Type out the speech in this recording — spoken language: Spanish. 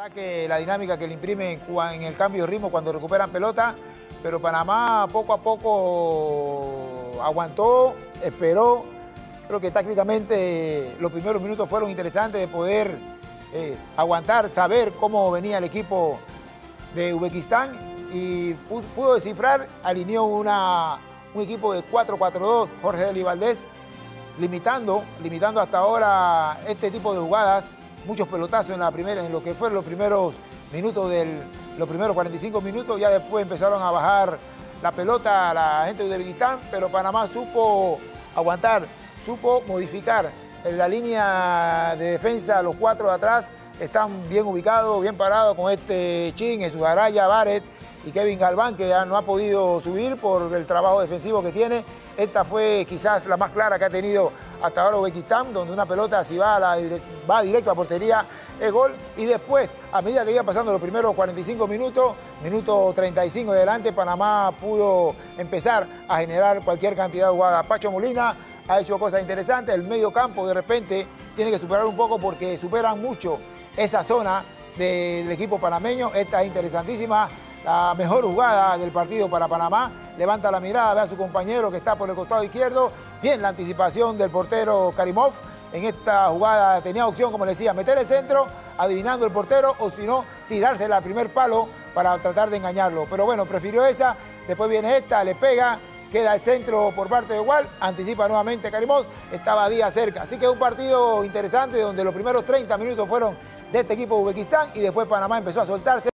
Ataque, la dinámica que le imprime en el cambio de ritmo cuando recuperan pelota, pero Panamá poco a poco aguantó, esperó. Creo que tácticamente los primeros minutos fueron interesantes de poder aguantar, saber cómo venía el equipo de Uzbekistán y pudo descifrar, alineó un equipo de 4-4-2, Jorge Eli Valdés, limitando hasta ahora este tipo de jugadas. Muchos pelotazos en lo que fueron los primeros minutos los primeros 45 minutos, ya después empezaron a bajar la pelota a la gente de Uzbekistán, pero Panamá supo aguantar, supo modificar la línea de defensa. Los cuatro de atrás están bien ubicados, bien parados con Chin, Ezugaraya, Barrett y Kevin Galván, que ya no ha podido subir por el trabajo defensivo que tiene. Esta fue quizás la más clara que ha tenido hasta ahora Uzbekistán, donde una pelota si va directo a portería es gol. Y después, a medida que iban pasando los primeros 45 minutos, minuto 35 de adelante, Panamá pudo empezar a generar cualquier cantidad de jugadas. Pacho Molina ha hecho cosas interesantes. El medio campo de repente tiene que superar un poco porque superan mucho esa zona del equipo panameño. Esta es interesantísima. La mejor jugada del partido para Panamá. Levanta la mirada, ve a su compañero que está por el costado izquierdo. Bien la anticipación del portero Karimov. En esta jugada tenía opción, como le decía, meter el centro, adivinando el portero, o si no, tirársela al primer palo para tratar de engañarlo. Pero bueno, prefirió esa. Después viene esta, le pega, queda el centro por parte de Gual, anticipa nuevamente Karimov, estaba Díaz cerca. Así que es un partido interesante donde los primeros 30 minutos fueron de este equipo de Uzbekistán y después Panamá empezó a soltarse.